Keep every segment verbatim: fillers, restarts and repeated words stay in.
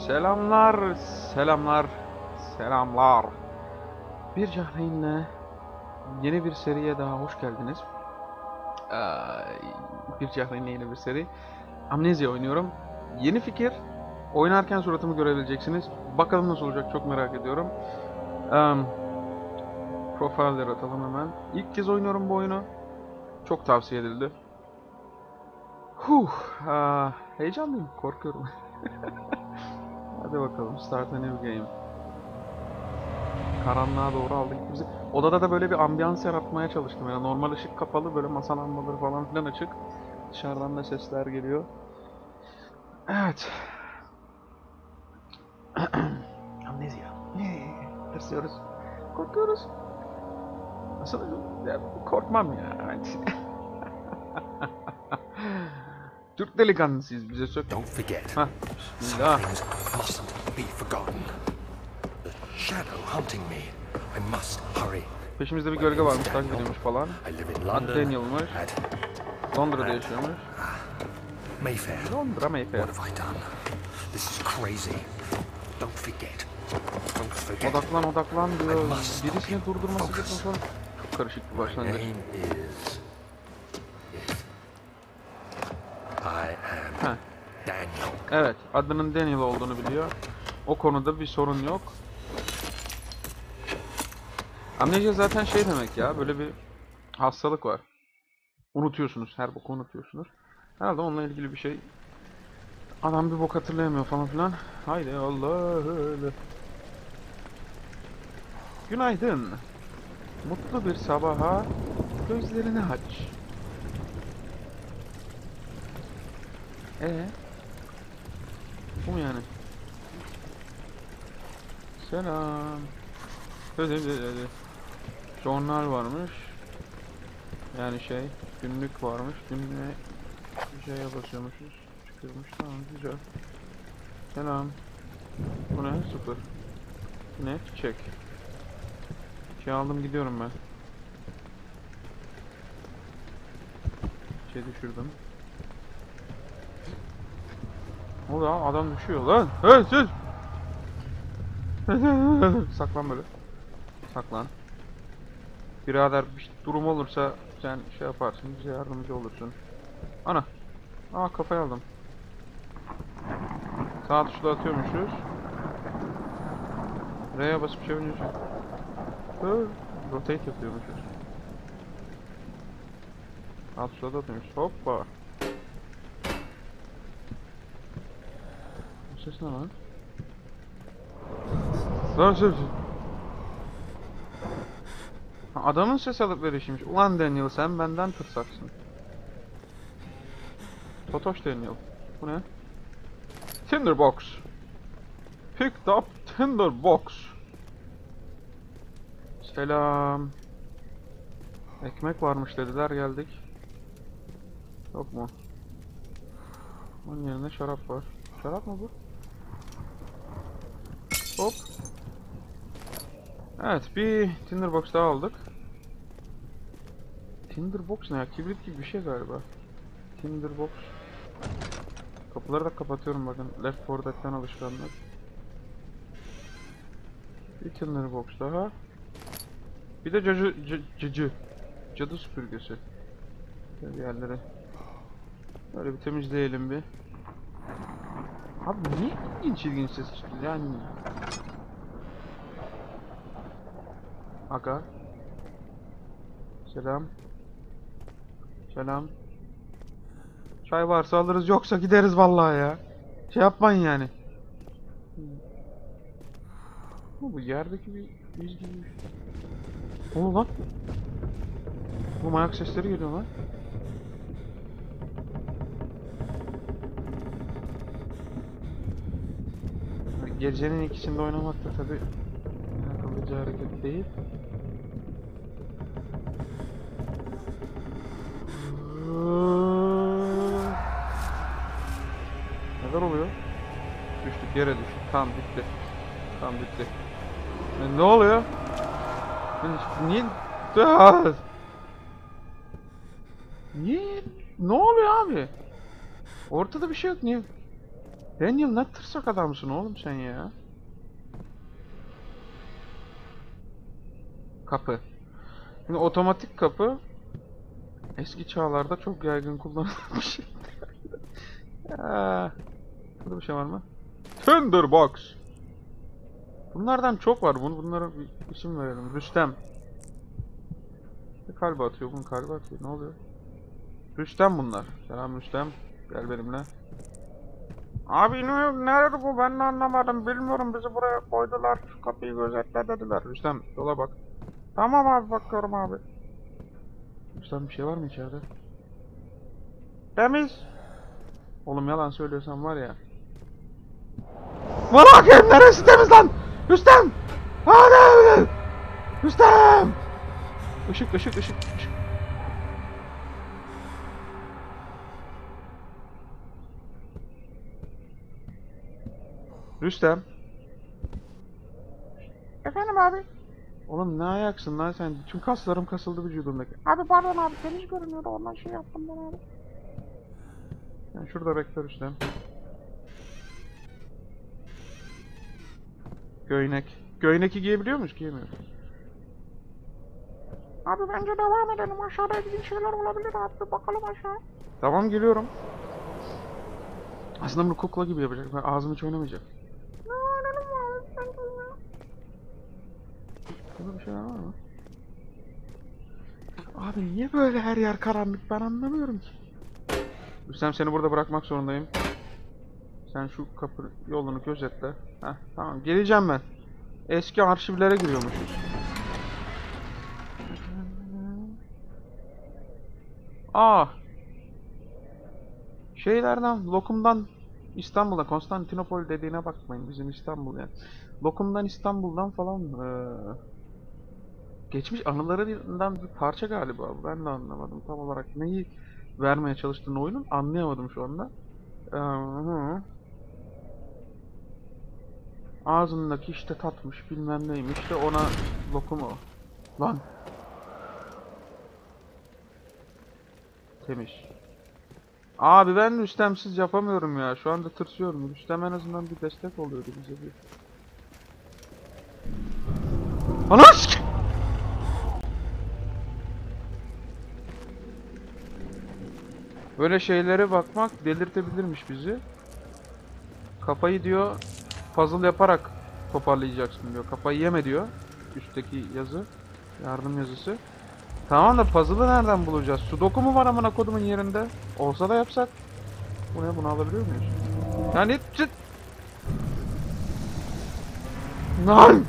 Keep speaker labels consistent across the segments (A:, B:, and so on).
A: Selamlar, selamlar, selamlar. Bir Cahreyn'le yeni bir seriye daha hoş geldiniz. Ee, bir Cahreyn'le yeni bir seri. Amnesia oynuyorum. Yeni fikir. Oynarken suratımı görebileceksiniz. Bakalım nasıl olacak, çok merak ediyorum. Um, Profiller atalım hemen. İlk kez oynuyorum bu oyunu. Çok tavsiye edildi. Huh, aa, heyecanlıyım, korkuyorum. Hadi bakalım, start a new game. Karanlığa doğru aldık bizi. Odada da böyle bir ambiyans yaratmaya çalıştım. Yani normal ışık kapalı, böyle masa lambaları falan filan açık. Dışarıdan da sesler geliyor. Evet. Amnesia. Tırsıyoruz. Korkuyoruz. Nasıl? Ya, korkmam ya. Türk delikanlısıyız, bize sök.
B: Don't forget.
A: Hah.
B: Some
A: Bismillah.
B: things mustn't be forgotten. The shadow hunting me. I must hurry.
A: Peşimizde bir gölge varmış, takip ediyormuş falan.
B: I live in
A: Adı
B: London.
A: Daniel'mış.
B: At
A: Londra'da yaşıyormuş.
B: Mayfair.
A: Londra Mayfair.
B: What have I done? This is crazy. Don't forget. Don't forget.
A: Odaklan odaklan diyor.
B: I must stop
A: Birisini
B: him.
A: durdurması
B: Focus.
A: gerekiyor falan. Çok karışık bir
B: My
A: başlangıç.
B: name is... is... I am
A: Heh.
B: Daniel.
A: Evet, adının Daniel olduğunu biliyor. O konuda bir sorun yok. Amnesia zaten şey demek ya, böyle bir hastalık var. Unutuyorsunuz, her boku unutuyorsunuz. Herhalde onunla ilgili bir şey. Adam bir bok hatırlayamıyor falan filan. Haydi Allah. Günaydın. Mutlu bir sabaha gözlerini aç. Ee? Bu mu yani? Selam. Hadi hadi hadi. Journal varmış. Yani şey, günlük varmış. Günlüğe bir şeye basıyormuşuz. Çıkıyormuş, tamam, güzel. Selam. Bu ne? Sıfır. Bu ne? Çiçek. Şey aldım, gidiyorum ben. Şey düşürdüm. O da adam düşüyor lan. Hey siz! Saklan böyle. Saklan. Birader bir durum olursa sen şey yaparsın, bize yardımcı olursun. Ana. Aa, kafayı aldım. Sağ tuşla atıyormuşuz. R'ye basıp çevirince rotate yapıyormuşuz. Sağ tuşla da atıyormuşuz. Hoppa. Bu ses ne lan? Lan ses. Ha, adamın ses alıp verişiymiş. Ulan Daniel, sen benden tırsaksın. Totoş Daniel. Bu ne? Tinderbox. Picked up Tinderbox. Selam. Ekmek varmış dediler, geldik. Yok mu? Onun yerine şarap var. Şarap mı bu? Hop. Evet, bir Tinderbox daha aldık. Tinderbox ne ya? Kibrit gibi bir şey galiba. Tinderbox. Kapıları da kapatıyorum bakın. Left four Dead'den alışkanlık. Bir Tinderbox daha. Bir de cadı cadı cadı süpürgesi. Şöyle yerleri böyle bir temizleyelim bir. Abi niye ilginç ilginç ses çıkıyor yani? Aga. Selam. Selam. Çay varsa alırız, yoksa gideriz vallahi ya. Şey yapmayın yani. Bu yerdeki bir iz gibi. Ne oldu lan? Bu ayak sesleri geliyor lan. Gecenin ikisinde oynamak da tabi akıllıca hareket değil. Neler oluyor? Düştük, yere düştük. Tamam, bitti. Tamam, bitti. E, ne oluyor? Niye? Niye? Ne oluyor abi? Ortada bir şey yok, niye? Daniel ne tırsak adamsın oğlum sen ya. Kapı. Şimdi otomatik kapı eski çağlarda çok yaygın kullanılmış. Aa, burada bir şey var mı? Tinderbox. Bunlardan çok var. Bunu bunlara bir isim verelim. Rüstem. Bir kalbi atıyor. Bunun kalbi atıyor. Ne oluyor? Rüstem bunlar. Selam Rüstem. Gel benimle. Abi ne, nerede bu? Ben de anlamadım. Bilmiyorum. Bizi buraya koydular. Şu kapıyı gözetle dediler. Rüstem yola bak. Tamam abi, bakıyorum abi. Rüstem bir şey var mı içeride? Temiz. Oğlum yalan söylüyorsan var ya. Bırakayım, neresi temiz lan? Rüstem! Hadi! Rüstem! Işık ışık ışık ışık. Rüstem. Efendim abi. Oğlum ne ayaksın lan sen? Bütün kaslarım kasıldı vücudumdaki. Abi pardon abi, temiz görünüyordu, ondan şey yaptım ben abi. Sen şurada bekle Rüstem. Göynek. Göyneki giyebiliyor muyuz? Giyemiyoruz. Abi bence devam edelim. Aşağıda ilginç şeyler olabilir abi. Bakalım aşağı. Tamam, geliyorum. Aslında bunu kukla gibi yapacak. Ben ağzım hiç oynamayacak. Ne oynadın mı abi? Burada bir şeyler var mı? Abi niye böyle her yer karanlık, ben anlamıyorum ki. Rüstem, seni burada bırakmak zorundayım. Sen şu kapı yolunu gözetle. Heh, tamam, geleceğim ben. Eski arşivlere giriyormuşuz. Aa. Şeylerden, lokumdan İstanbul'da, Konstantinopol dediğine bakmayın, bizim İstanbul yani. Lokumdan, İstanbul'dan falan ee, geçmiş anılarından bir parça galiba. Ben de anlamadım tam olarak neyi vermeye çalıştığını oyunun, anlayamadım şu anda. Ee, hı. Ağzındaki işte tatmış bilmem neymiş de ona lokumu. Lan. Temiz. Abi ben Rüstemsiz yapamıyorum ya. Şu anda tırsıyorum. Rüstem en azından bir destek oluyordu bize bir. Anask! Böyle şeylere bakmak delirtebilirmiş bizi. Kafayı diyor puzzle yaparak toparlayacaksın diyor. Kafayı yeme diyor. Üstteki yazı. Yardım yazısı. Tamam da puzzle'ı nereden bulacağız? Sudoku mu var amına kodumun yerinde? Olsa da yapsak. Bu ne, bunu alabiliyor muyuz? Yani çıt. Lan!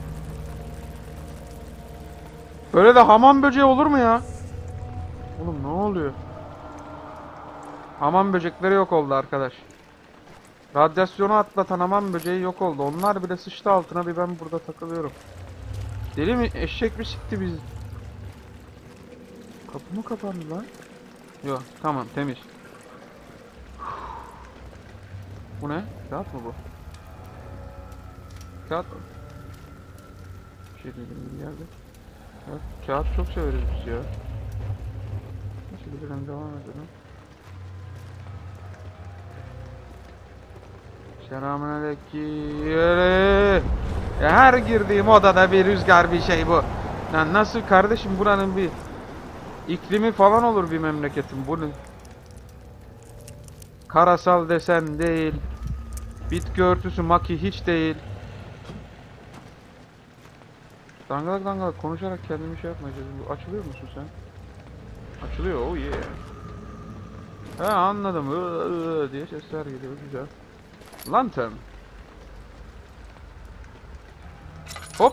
A: Böyle de hamam böceği olur mu ya? Oğlum ne oluyor? Hamam böcekleri yok oldu arkadaş. Radyasyonu atlatan hamam böceği yok oldu. Onlar bile sıçtı altına, bir ben burada takılıyorum. Deli mi? Eşek mi sikti bizi? Kapı mı kapandı lan? Yok, tamam, temiz. Bu ne? Kağıt mı bu? Kağıt mı? Bir şey değil gibi geldi. Evet, kağıt çok severiz biz ya. Nasıl gidelim, devam edelim. Selamünaleyküm. Her girdiğim odada bir rüzgar, bir şey bu. Lan nasıl kardeşim, buranın bir iklimi falan olur bir memleketin. Bunu karasal desen değil. Bitki örtüsü maki hiç değil. Dangalak dangalak konuşarak kendimi şey yapmayacağız. Açılıyor musun sen? Açılıyor, oh yeah. He anladım, ıı, ıı diye sesler geliyor, güzel. Lantern. Hop.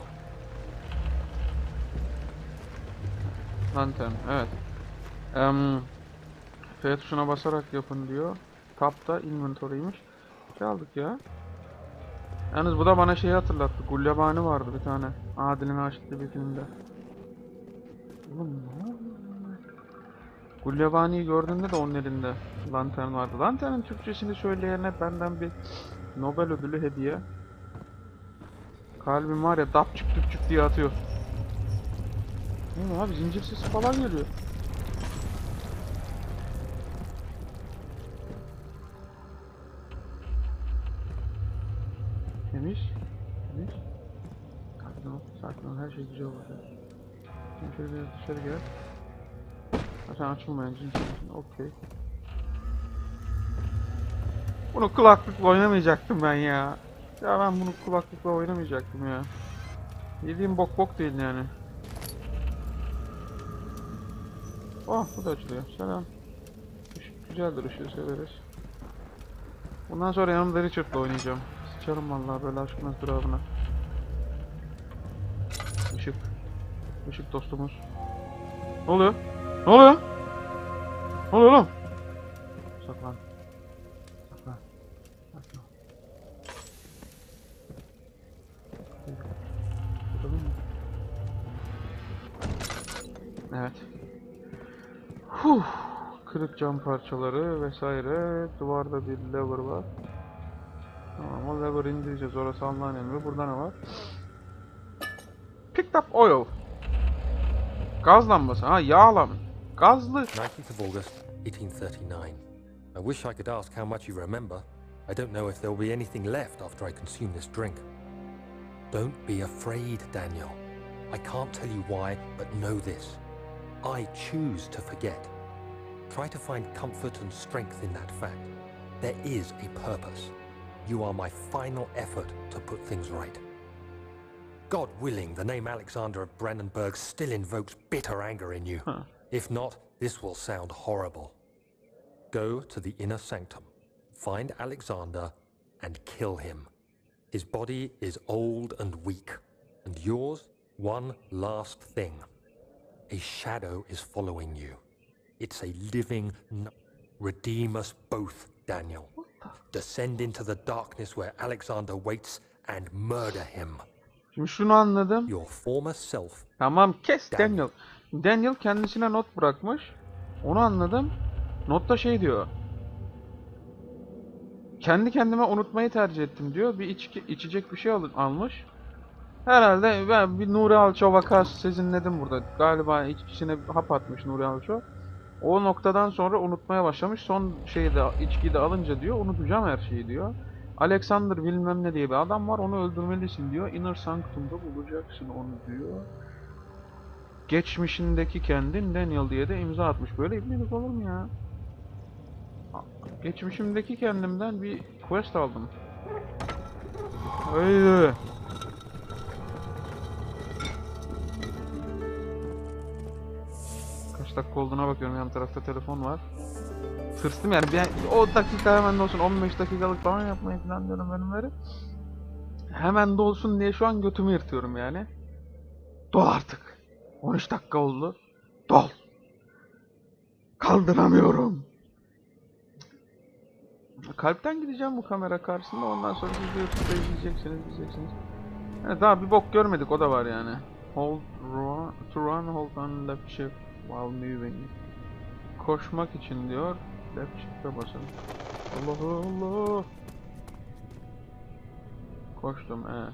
A: Lantern, evet. Um, F tuşuna basarak yapın diyor. Tab'da inventory'ymiş. Çaldık ya. Yalnız bu da bana şeyi hatırlattı. Gulyabani vardı bir tane. Adil'in açtığı bir filmde. Oğlum ne oluyor? Gulyabani'yi gördüğünde de onun elinde lantern vardı. Lantern'in Türkçesini söyleyene benden bir Nobel ödülü hediye. Kalbim var ya, dapçık düpçük diye atıyor. Ne abi, zincir sesi falan geliyor. Temiz. Temiz. Sakin ol. Sakin ol. Her şey güzel olacak. Şimdi şöyle biraz dışarı gel. Ha, sen açılmayan cinsin için. Okey. Bunu kulaklıkla oynamayacaktım ben ya. Ya ben bunu kulaklıkla oynamayacaktım ya. Yediğim bok bok değil yani. Oh, bu da açılıyor. Selam. Işık güzeldir, ışığı severiz. Bundan sonra yanımda Richard'la oynayacağım. Sıçarım vallahi böyle aşkın ızdırabına. Işık. Işık dostumuz. Ne oluyor? Ne oluyor? Ne oluyor oğlum? Saklan. Saklan. Saklan. Bakalım mı? Evet. Huh. Kırık cam parçaları vesaire. Duvarda bir lever var. Tamam, o lever indireceğiz. Orası Allah'ın emri. Burada ne var? Picked up oil. Gaz lambası. Ha, yağ lambası. Gazlı.
B: nineteenth of August, eighteen thirty-nine. I wish I could ask how much you remember. I don't know if there will be anything left after I consume this drink. Don't be afraid, Daniel. I can't tell you why, but know this. I choose to forget. Try to find comfort and strength in that fact. There is a purpose. You are my final effort to put things right. God willing, the name Alexander of Brandenburg still invokes bitter anger in you.
A: Huh.
B: If not, this will sound horrible. Go to the inner sanctum, find Alexander, and kill him. His body is old and weak, and yours, one last thing. A shadow is following you. It's a living... N Redeem us both, Daniel. Descend into the darkness where Alexander waits and murder him.
A: Şimdi şunu anladım.
B: Your former self.
A: Tamam, kes
B: Daniel.
A: Daniel. Daniel kendisine not bırakmış. Onu anladım. Notta şey diyor. Kendi kendime unutmayı tercih ettim diyor. Bir içki, içecek bir şey al almış. Herhalde ben bir Nuri Alço vakası sezinledim burada. Galiba içkisine hap atmış Nuri Alço. O noktadan sonra unutmaya başlamış. Son şeyi de, içkiyi de alınca diyor, unutacağım her şeyi diyor. Alexander bilmem ne diye bir adam var, onu öldürmelisin diyor. Inner Sanctum'da bulacaksın onu diyor. Geçmişindeki kendin Daniel diye de imza atmış. Böyle ibnelik olur mu ya? Geçmişimdeki kendimden bir quest aldım. Haydi. Kaç dakika olduğuna bakıyorum, yan tarafta telefon var. Tırstım yani, bir, o dakika hemen olsun, on beş dakikalık falan yapmayı planlıyorum bölümleri. Hemen dolsun diye şu an götümü yırtıyorum yani. Dol artık. on üç dakika oldu. Dol. Kaldıramıyorum. Kalpten gideceğim bu kamera karşısında, ondan sonra siz de YouTube'da izleyeceksiniz, izleyeceksiniz. Evet, daha bir bok görmedik, o da var yani. Hold run, to run, hold on left shift while moving. Koşmak için diyor, left shift'e basalım. Allah Allah. Koştum, he.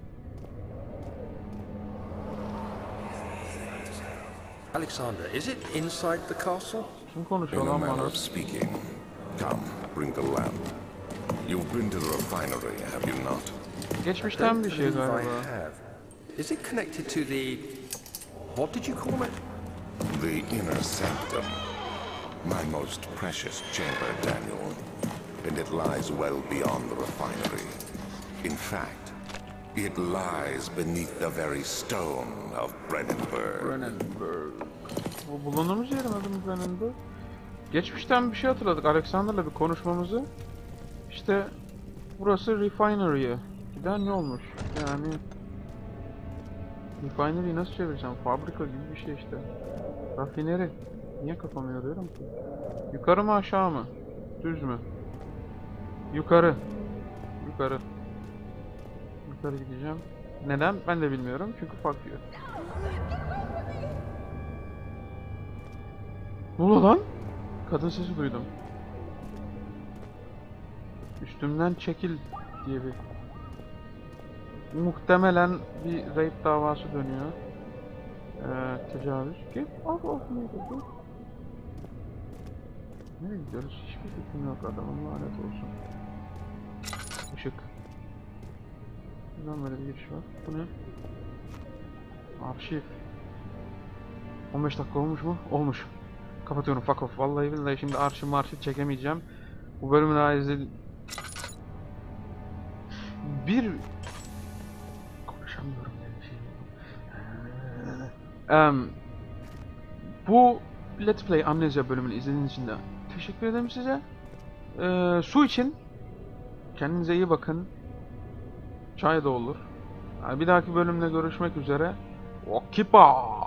B: Alexander, is it inside the castle?
A: Kim konuşuyor
C: In a
A: lan
C: manner
A: bana?
C: of speaking. Come, bring the lamp. You've been to the refinery, have you not?
A: Geçmişten bir şey
B: I
A: galiba.
B: have. Is it connected to the... What did you call it?
C: The inner sanctum. My most precious chamber, Daniel. And it lies well beyond the refinery. In fact, it lies beneath the very stone of Brennenburg.
A: Brennenburg. Bu bulunduğumuz yerin adı mı Brennenburg? Geçmişten bir şey hatırladık. Alexander'la bir konuşmamızı. İşte burası refinery'e giden ne olmuş? Yani refinery'yi nasıl çevireceğim? Fabrika gibi bir şey işte. Rafineri. Niye kafamı yoruyorum ki? Yukarı mı aşağı mı? Düz mü? Yukarı. Yukarı. Yukarı gideceğim. Neden? Ben de bilmiyorum. Çünkü fuck diyor. Ne oluyor lan? Kadın sesi duydum. Üstümden çekil diye bir... Muhtemelen bir rape davası dönüyor. Ee, tecavüz. Get off of me dedi. Nereye gidiyoruz? Hiçbir fikrim yok, adamın lanet olsun. Işık. Neden böyle bir giriş var? Bu ne? Arşiv. on beş dakika olmuş mu? Olmuş. Kapatıyorum, fuck off. Vallahi billahi şimdi arşiv marşiv çekemeyeceğim. Bu bölümü daha izledim. Bir... Konuşamıyorum yani şey. Em, bu Let's Play Amnesia bölümünü izlediğiniz için de teşekkür ederim size. Ee, su için kendinize iyi bakın. Çay da olur. Bir dahaki bölümde görüşmek üzere. Okipa!